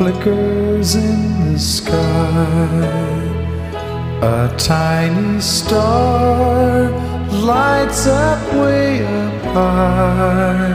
flickers in the sky. A tiny star lights up way up high.